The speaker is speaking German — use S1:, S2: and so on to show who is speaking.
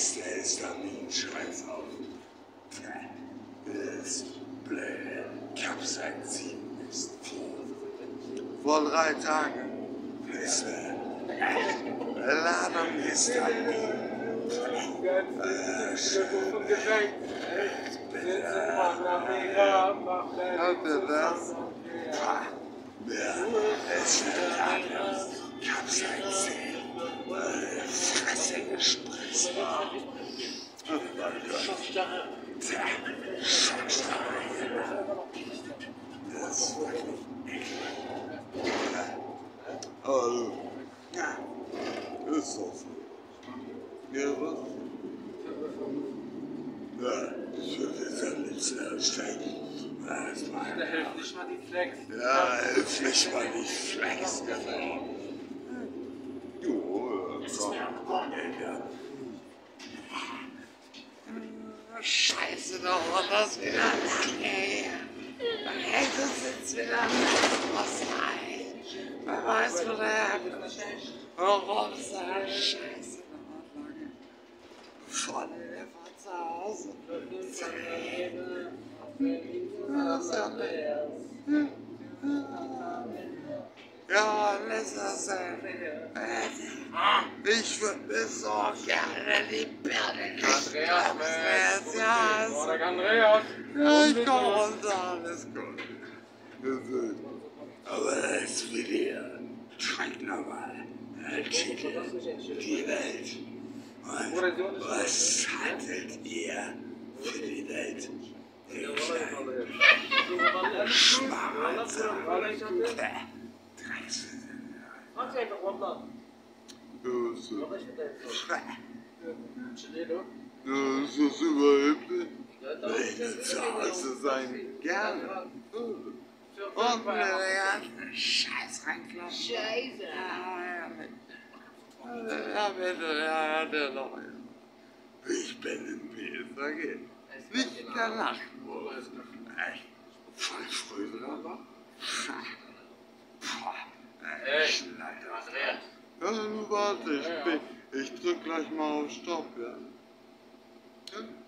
S1: Beste ist Aminscheiß auf. Das blöde Kapsazin ist viel. Vor 3 Tagen. Ladung ist Amin. Habt ihr das? Es wird Ladung. Kapsazin. Fresse gespritzt. Oh mein Gott. Schockstarre. Das ist wirklich eklig. Also, ja, ist doch so. Ja, was? Ja, ich würde jetzt am liebsten aussteigen. Da hilft nicht mal die Flex. Ja, hilft nicht mal die Flex, genau. Jo, komm, ja. Scheiße, doch, war das wieder lange her. Hey, du sitzt wieder was rein. Wer weiß, wo der herkommt. Warum ist der Scheiße noch lange? Von der war zu Hause. Das ist ja nicht. Ja, lass das sein. Ich würde mir so gerne die Birne nicht Andreas, ja, Andreas. Ja, ich komm runter, alles gut. Aber das Video trägt nochmal ein Titel, die Welt. Und was hattet ihr für die Welt? Ihr kleinen Schmarotzer. Das ist überhaupt nicht. Wenn du zu Hause sein, gerne. Und mir den ganzen Scheiß reinklappen. Scheiße. Ja, bitte, ja, der noch. Ich bin im PSG. Nicht der Nachtwurf. Echt. Voll früh dran. Echt, Andreas. Ja, du warte, ich drück gleich mal auf Stopp, ja.